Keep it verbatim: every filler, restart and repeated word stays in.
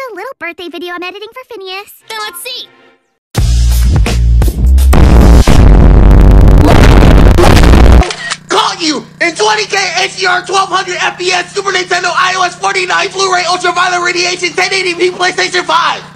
a little birthday video I'm editing for Phineas. Then let's see. Caught you in twenty K H D R, twelve hundred F P S, Super Nintendo, iOS forty-nine, Blu-ray, ultraviolet radiation, ten eighty p, PlayStation five.